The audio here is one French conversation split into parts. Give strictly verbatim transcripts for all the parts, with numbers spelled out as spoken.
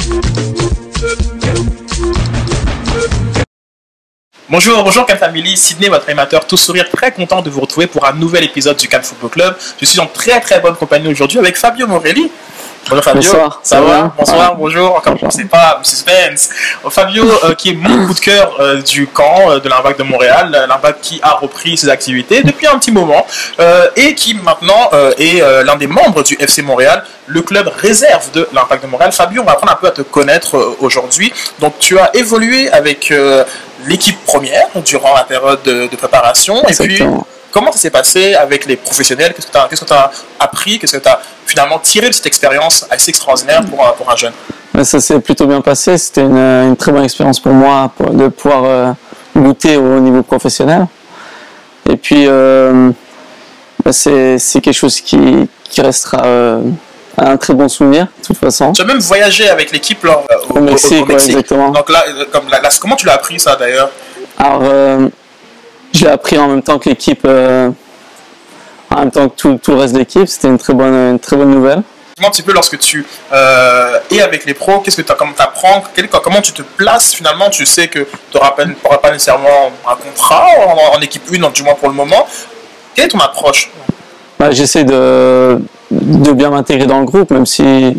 Bonjour, bonjour Cannes Family, Sydney, votre animateur tout sourire, très content de vous retrouver pour un nouvel épisode du Cannes Football Club. Je suis en très très bonne compagnie aujourd'hui avec Fabio Morelli. Bonjour Fabio. Bonsoir. Ça, ça va, va Bonsoir, ouais. Bonjour. Encore je ne sais pas, suspense. Fabio, euh, qui est mon coup de cœur euh, du camp euh, de l'Impact de Montréal, l'Impact qui a repris ses activités depuis un petit moment euh, et qui maintenant euh, est euh, l'un des membres du F C Montréal, le club réserve de l'Impact de Montréal. Fabio, on va apprendre un peu à te connaître euh, aujourd'hui. Donc tu as évolué avec euh, l'équipe première durant la période de, de préparation. Exactement. Et puis, comment ça s'est passé avec les professionnels? Qu'est-ce que tu as, qu'est-ce que tu as appris? Qu'est-ce que tu as finalement tiré de cette expérience assez extraordinaire pour un, pour un jeune? Ça s'est plutôt bien passé. C'était une, une très bonne expérience pour moi pour, de pouvoir euh, goûter au niveau professionnel. Et puis, euh, bah c'est, c'est quelque chose qui, qui restera euh, un très bon souvenir, de toute façon. Tu as même voyagé avec l'équipe là, au, au Mexique. Au, au Mexique. Ouais, exactement. Donc là, comme, là, là, comment tu l'as appris ça d'ailleurs? Alors, euh, je l'ai appris en même temps que l'équipe, euh, en même temps que tout, tout le reste de l'équipe. C'était une très bonne, une très bonne nouvelle. Dis-moi un petit peu, lorsque tu euh, es avec les pros, qu'est-ce que tu apprends? Comment tu te places finalement? Tu sais que tu n'auras pas, pas nécessairement un contrat en, en équipe un, du moins pour le moment. Quelle est ton approche? Bah, j'essaie de, de bien m'intégrer dans le groupe, même si,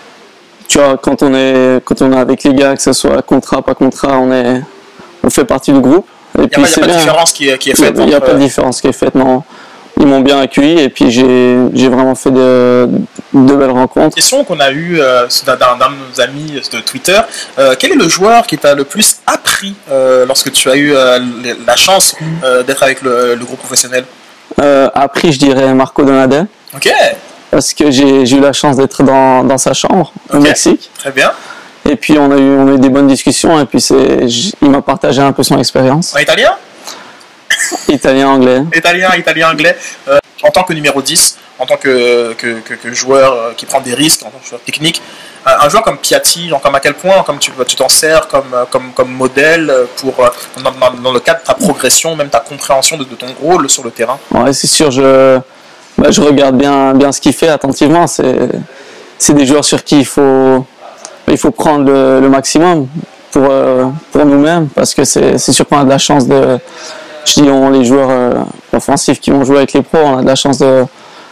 tu vois, quand on est, quand on est avec les gars, que ce soit contrat, pas contrat, on, est, on fait partie du groupe. Il n'y a, pas, a pas de différence qui est, qui est faite. Il n'y a, a pas de différence qui est faite, non. Ils m'ont bien accueilli et puis j'ai, j'ai vraiment fait de, de belles rencontres. Une question qu'on a eue euh, d'un, d'un de nos amis de Twitter, euh, quel est le joueur qui t'a le plus appris euh, lorsque tu as eu euh, la chance euh, d'être avec le, le groupe professionnel? euh, Appris, je dirais Marco Donadel. Ok. Parce que j'ai, j'ai eu la chance d'être dans, dans sa chambre au okay. Mexique. Très bien. Et puis on a eu, on a eu des bonnes discussions et puis c'est, il m'a partagé un peu son expérience. En italien? Italien, anglais. Italien, italien, anglais. Euh, en tant que numéro dix, en tant que, que, que, que joueur euh, qui prend des risques, en tant que joueur technique, euh, un joueur comme Piatti, genre, comme à quel point comme tu, tu t'en sers comme, comme, comme modèle pour, euh, dans, dans, dans le cadre de ta progression, même ta compréhension de, de ton rôle sur le terrain? Ouais, c'est sûr, je, bah, je regarde bien, bien ce qu'il fait attentivement. C'est, c'est des joueurs sur qui il faut, il faut prendre le, le maximum pour, euh, pour nous-mêmes, parce que c'est, c'est sûr qu'on a de la chance de... Je dis, on, les joueurs euh, offensifs qui vont jouer avec les pros, on a de la chance de,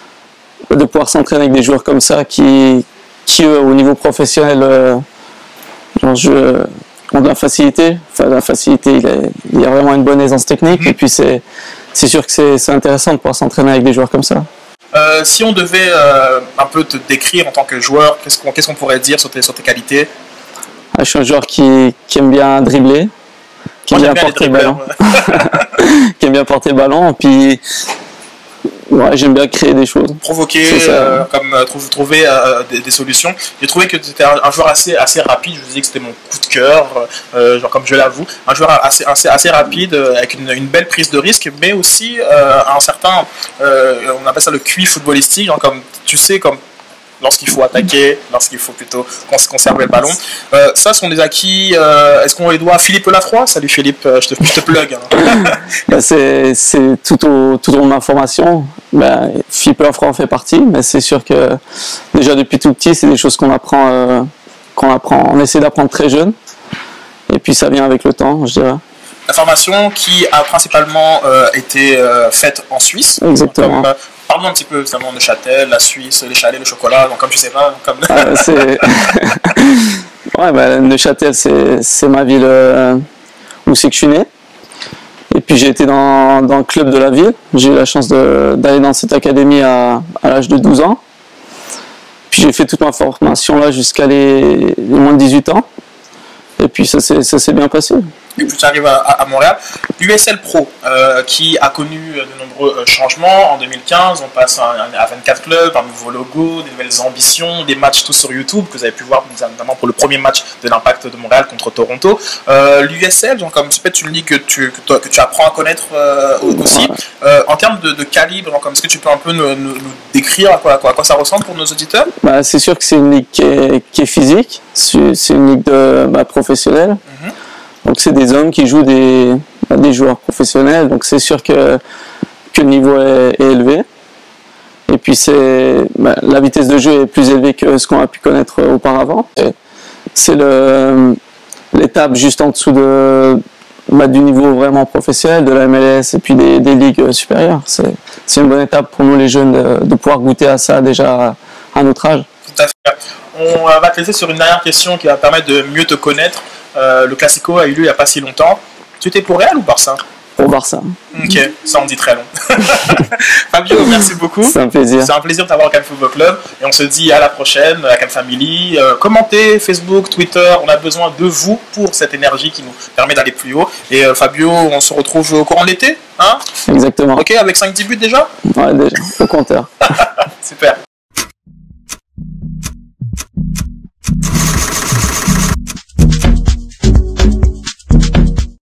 de pouvoir s'entraîner avec des joueurs comme ça qui, qui eux, au niveau professionnel, euh, genre, je, ont de la facilité. Enfin, de la facilité, il, est, il y a vraiment une bonne aisance technique. Mmh. Et puis, c'est, c'est sûr que c'est, c'est intéressant de pouvoir s'entraîner avec des joueurs comme ça. Euh, si on devait euh, un peu te décrire en tant que joueur, qu'est-ce qu'on, qu'est-ce qu'on pourrait dire sur tes, sur tes qualités? Je suis un joueur qui, qui aime bien dribbler, qui Moi, aime bien porter le ballon. qui aime bien porter le ballon, puis ouais, j'aime bien créer des choses. Provoquer, euh, comme euh, trouver, trouver euh, des, des solutions. J'ai trouvé que tu étais un, un joueur assez, assez rapide, je vous disais que c'était mon coup de cœur, euh, genre comme je l'avoue. Un joueur assez, assez, assez rapide, euh, avec une, une belle prise de risque, mais aussi euh, un certain, euh, on appelle ça le Q I footballistique, genre comme, tu sais, comme lorsqu'il faut attaquer, lorsqu'il faut plutôt conserver le ballon. Euh, ça sont des acquis. Euh, est-ce qu'on les doit à Philippe Lafroy? Salut Philippe, je te, je te plug. Hein. Ben c'est, c'est tout au tout au long de ma formation. Ben, Philippe Lafroy en fait partie, mais c'est sûr que déjà depuis tout petit, c'est des choses qu'on apprend, euh, qu'on apprend, on essaie d'apprendre très jeune. Et puis ça vient avec le temps, je dirais. La formation qui a principalement euh, été euh, faite en Suisse. Exactement. Comme, euh, Parle-nous un petit peu, évidemment, de Châtel, la Suisse, les chalets, le chocolat, donc comme tu sais pas. Comme... Ah, c'est... ouais, bah, Neuchâtel, c'est, c'est ma ville euh, où c'est que je suis né. Et puis j'ai été dans, dans le club de la ville. J'ai eu la chance de, d'aller dans cette académie à, à l'âge de douze ans. Puis j'ai fait toute ma formation là jusqu'à les, les moins de dix-huit ans. Et puis ça s'est, ça s'est bien passé. Et puis tu arrives à, à Montréal. L'U S L Pro, euh, qui a connu de nombreux changements. En deux mille quinze, on passe à, à vingt-quatre clubs, un nouveau logo, des nouvelles ambitions, des matchs tous sur YouTube, que vous avez pu voir notamment pour le premier match de l'Impact de Montréal contre Toronto. Euh, L'U S L, genre, comme tu le dis que tu, que, toi, que tu apprends à connaître euh, aussi, euh, en termes de, de calibre, genre, comme, est-ce que tu peux un peu nous, nous, nous décrire à quoi, à, quoi, à quoi ça ressemble pour nos auditeurs? Bah, c'est sûr que c'est une ligue qui est, qui est physique, c'est, c'est une ligue de, bah, professionnelle. Mm-hmm. Donc c'est des hommes qui jouent des, des joueurs professionnels, donc c'est sûr que, que le niveau est, est élevé. Et puis c'est, bah, la vitesse de jeu est plus élevée que ce qu'on a pu connaître auparavant. Et c'est le l'étape juste en dessous de bah, du niveau vraiment professionnel, de la M L S et puis des, des ligues supérieures. C'est c'est une bonne étape pour nous les jeunes de, de pouvoir goûter à ça déjà à notre âge. Tout à fait. On va te laisser sur une dernière question qui va permettre de mieux te connaître. Euh, le Classico a eu lieu il n'y a pas si longtemps. Tu étais pour Real ou Barça? Pour Barça. Ok, ça on dit très long. Fabio, merci beaucoup. C'est un plaisir. C'est un plaisir de t'avoir au Cannes Football Club. Et on se dit à la prochaine, à la Cannes Family. Euh, commentez, Facebook, Twitter, on a besoin de vous pour cette énergie qui nous permet d'aller plus haut. Et euh, Fabio, on se retrouve au courant de l'été, hein? Exactement. Ok, avec cinq dix buts déjà? Ouais, déjà, au compteur. Super.